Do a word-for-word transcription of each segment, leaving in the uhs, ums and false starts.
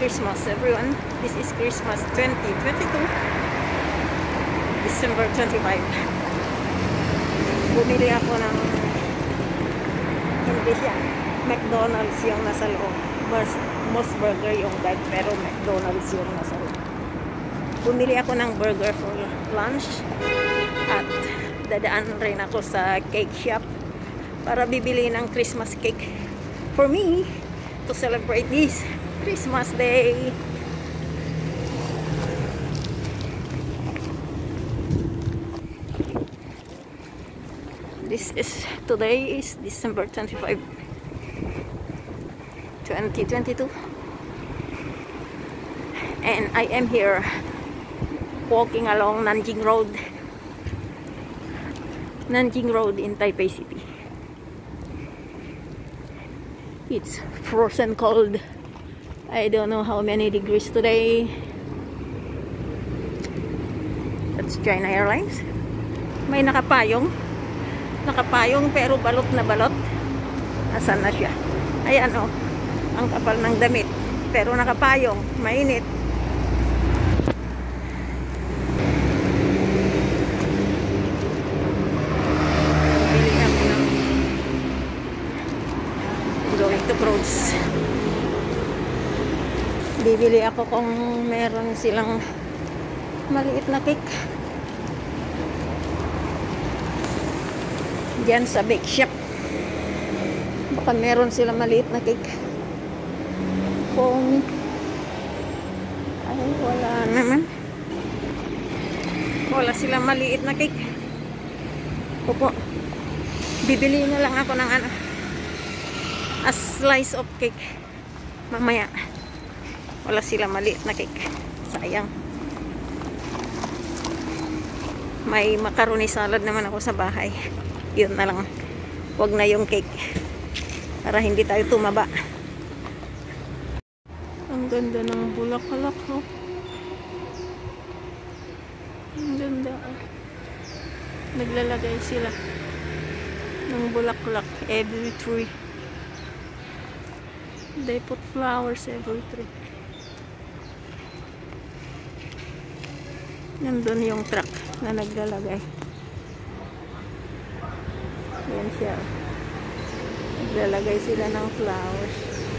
Christmas, everyone. This is Christmas twenty twenty-two, December twenty-fifth. Bumili ako ng hindi siya McDonald's yung nasa loob. Moss Burger yung bag, pero McDonald's yung nasa loob. Bumili ako ng burger for lunch at dadaan rin ako sa cake shop para bibili ng Christmas cake for me to celebrate this Christmas Day. This is today is December twenty-fifth, twenty twenty-two, and I am here walking along Nanjing Road, Nanjing Road in Taipei City. It's frozen cold. I don't know how many degrees today. That's China Airlines. May nakapayong. Nakapayong pero balot na balot. Asan na siya? Ayan o. Oh, ang kapal ng damit. Pero nakapayong. Mainit. Bili kami ng going to Crows. Bibili ako kung meron silang maliit na cake diyan sa bake shop. Baka meron silang maliit na cake. Kung ay wala naman, wala silang maliit na cake. Opo, bibili na lang ako ng ano, a slice of cake mamaya. Wala sila maliit na cake. Sayang. May macaroni salad naman ako sa bahay. Yun na lang. Huwag na yung cake. Para hindi tayo tumaba. Ang ganda ng bulaklak, oh. Ang ganda, oh. Naglalagay sila ng bulaklak every tree. They put flowers every tree. Nandun yung truck na naglalagay. Yan siya. Naglalagay sila ng flowers.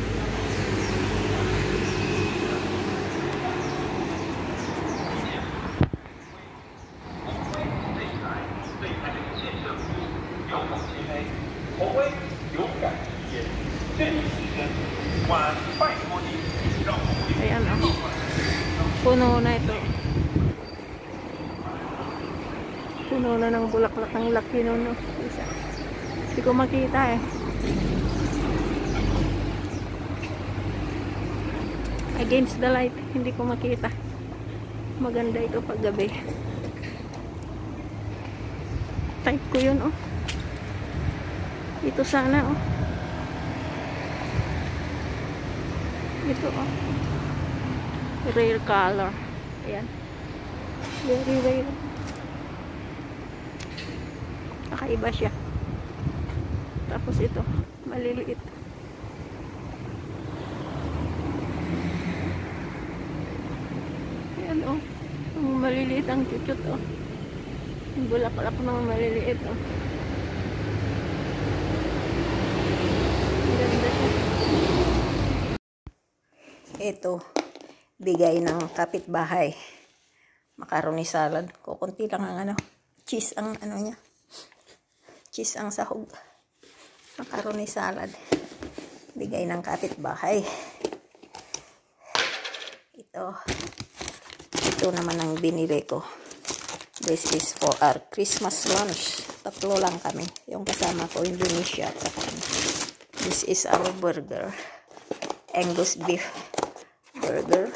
Ayan, oh. Puno na ito. Puno na ng bulaklak. Ang laki nun, no? Isa. Hindi ko makita eh. Against the light, hindi ko makita. Maganda ito pag gabi. Type ko yun, oh. Ito sana, oh. Ito, oh. Rare color. Ayan. Very rare. Kakaiba siya. Tapos ito, maliliit. Ayan, oh. Ang maliliit ang chuchot, oh. Ang bulaklak ng maliliit, oh. Ganda siya. Ito, bigay ng kapitbahay. Macaroni salad. Kukunti lang ang ano, cheese ang ano niya. Cheese ang sahog. Macaroni salad. Bigay ng kapitbahay. Ito. Ito naman ang binili ko. This is for our Christmas lunch. Tatlo lang kami. Yung kasama ko, Indonesia at saka kami. This is our burger. Angus beef burger.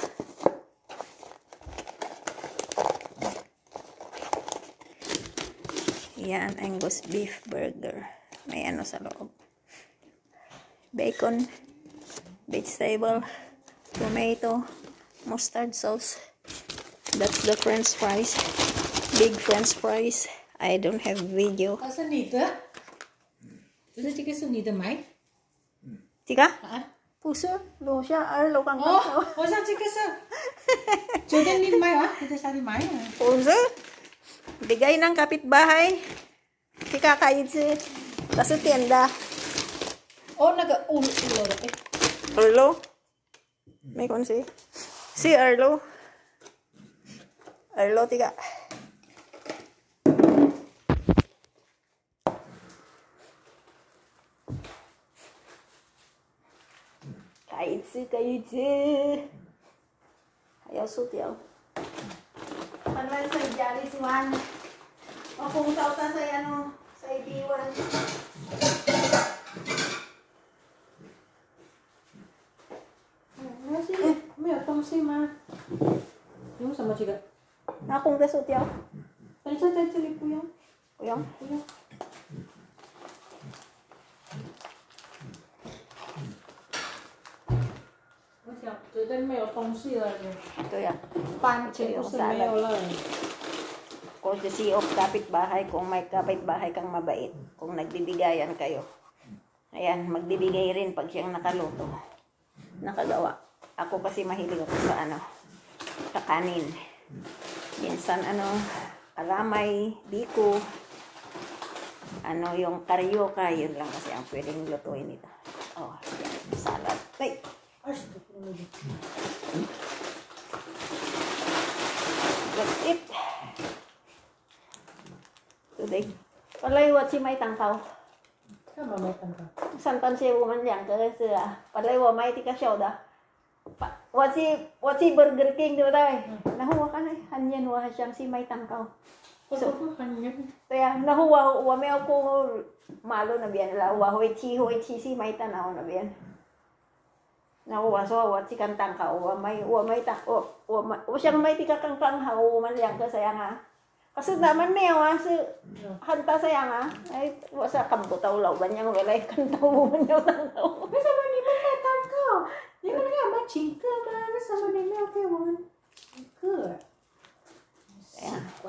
Yan, Angus beef burger. May ano sa loob. Bacon, vegetable, tomato, mustard sauce. That's the French fries. Big French fries. I don't have video. Có sân nịt á? Tôi sẽ cái sân nịt tầm mấy? Tika? Hả? 不是楼下二楼刚刚哦，我想这个是昨天你买啊？kita cari买啊。 不是bigay ng kapitbahay si Kakaitsi sa tienda. 哦，那个五五楼的，哎， Arlo may konsi si Arlo Arlo tiga Kaitsi Kaitsi ayaw sutiyaw panlan sa Jali si Juan o kung tauta sa ano sa Ibiwan. Eh, 没有东西吗？用什么这个？ Na kung ka sutiyaw 等一下在这里不用， Uyong 不用。我想觉得没有东西了耶， ito yan 饭钱不是没有了。 kung si of kapitbahay, kung may kapitbahay kang mabait, kung nagbibigayan kayo. Ayan, magbibigay rin pag siyang nakaluto. Nakagawa. Ako kasi mahilig ako sa ano, sa kanin. Minsan ano, alamay, biko, ano yung karyoka, yun lang kasi ang pwedeng lutuin nito. Oh, yan, salad. Ay! That's it. Today. Palay wat si may tangkaw. 干嘛没看到？ Santan siya woman yang ke sila. Palay wa may tika siya da. Wat si wat si Burger King di ba tayo? Nahuwa ka na. Hanyan wa siyang si may tangkaw. 我都不很远。 Kaya nahuwa wa may ako malo na biyan la wa hoy chi hoy chi si may tanaw na biyan. Nahuwa so wat si kan tangkaw wa may wa may tak wa wa siyang may tika kang tangkaw man yang ke saya nga. Kasi naman may awa si hanta saya nga ay wasa kampo taw law ban yang walay kantaw man yung tangkaw. 为什么你们买蛋糕？你们那个买请客吗？为什么你没有给我们请客？奇怪。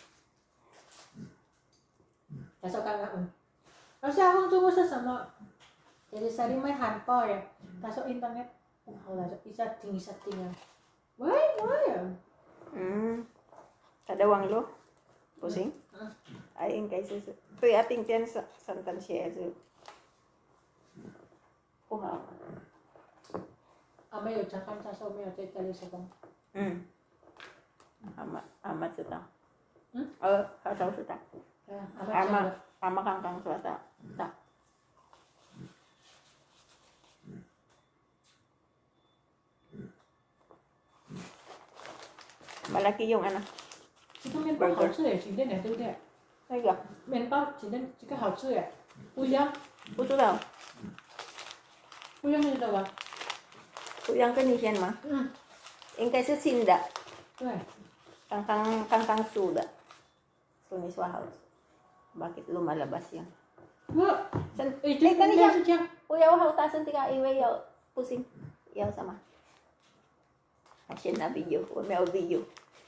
他说刚刚嗯，老师阿峰中午是什么？jadi sari main handphone ya. Tasok internet. Oh, lah so isa ting isa ting. Why why? Hmm. Kadawang lo. Pusing? Ay, yung kaysa sa... Ito'y ating tiyan sa Santan siya. Kuha. 啊，没有讲看他说没有在家里施工。 Hmm. Ama, ama suta. Hmm? Oh, kataw suta. 对啊， Ama, ama kang kang suta. Ta. Malaki yung ano. 这个面包好吃耶，今天的对不对？ Ay, ga. 面包今天这个好吃耶，不一样， Puto daw. 不一样你知道吧？ Tuyang kanisiyan ma. 嗯， Yung kaysa sinda. 对， Kang kang kang kang suda. Suniswa house. Bakit lumalabas yan? 我 San, 哎，这 eh, 个 kani 应 siya. 该是这样。 Uyaw hautasan tika iwe yaw pusing. Yaw sama. Asin na video. May o video.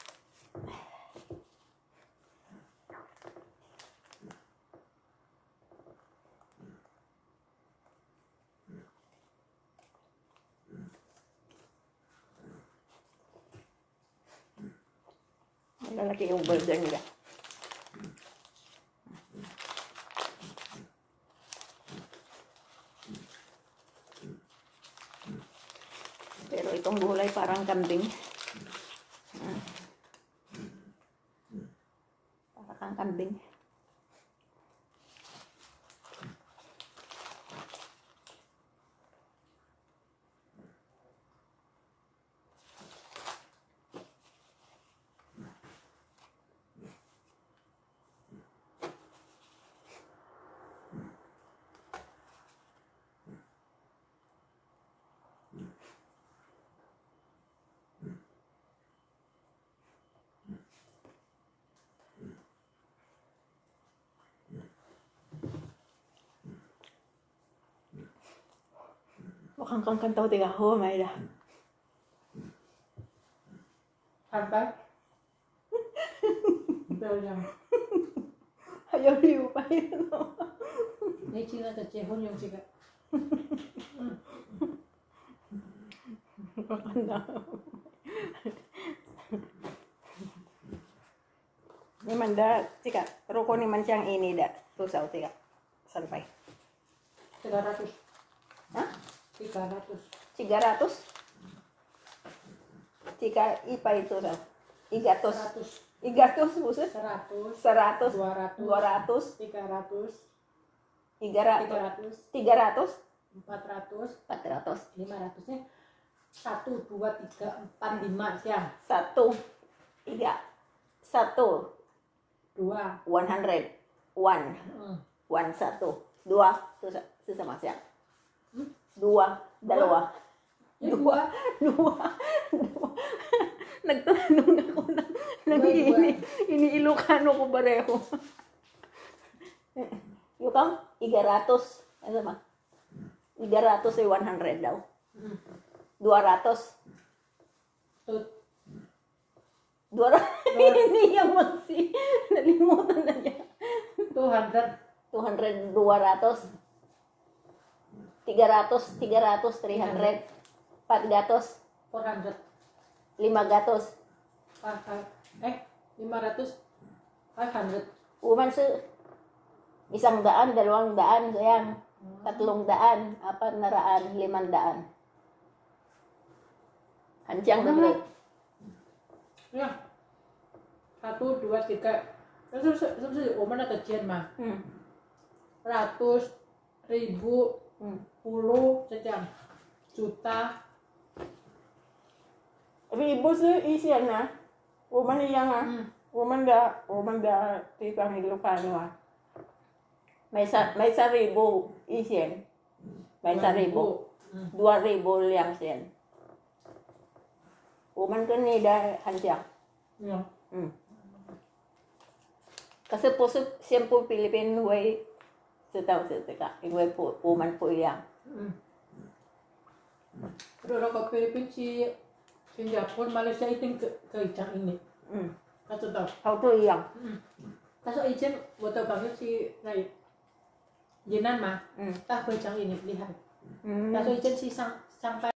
Malalaki yung burger nila. Pero itong gulay parang kambing. Hmm. Parang kambing. Mukhang kang kantaw tiga ho, may da. 坦白，不要这样。 Ayaw liw pa yun. 你记得的结婚用这个。嗯。 Ni manda tika roko ni man siyang ini da tusaw tika sampai tiga ratus. Hah? tiga ratus. tiga ratus tika ipa itu sa igatos seratus. igatos buset seratus. seratus dua ratus. dua ratus tiga ratus. tiga tiga ratus ratus. tiga ratus empat ratus. empat ratus lima ratusnya satu dua tiga empat lima siang. satu tiga satu Dua. one hundred one Hmm. one satu dua susah susah mas ya Hmm? dua dalawa Ya, dua dua dua nagtanong ako na nang Dua, dua. ini ini Ilocano ko bareho yukang tiga ratus ano ba tiga ratus ay one hundred daw Hmm. dua ratus Tut. dua ratus ini yang masih nalimutan na niya Two hundred. two hundred dua ratus tiga ratus tiga ratus three hundred empat ratus Four hundred. lima ratus Five, five. Eh, lima ratus. Five hundred. uman sa isang daan dalawang daan sayang tatlong daan apat na raan limang daan hancang na bro Ya. Satu, dua, tiga. Terus, terus, terus, oh mana kecian mah? hmm. Ratus, ribu, hmm. puluh, sejam, juta. ribu sa isyan na uman iyang ah Hmm. uman da uman da tikang Ilocano ah may sa may sa ribu isyan may sa ribu Hmm. dua ribu yang siyan uman kan ni da hancang Ya. hmm. Kasi po sa siyempre Philippine way sa tao sa tika way po uman po iyang Hmm. Pero kalau Filipina si Singapura, Malaysia itu ke keicang ini. hmm. Kata tahu. how to iyang Hmm. Kaso ijen, betul banget si Rai. Jinan mah, hmm. tak keicang ini lihat. hmm. Kaso ijen si sang sampai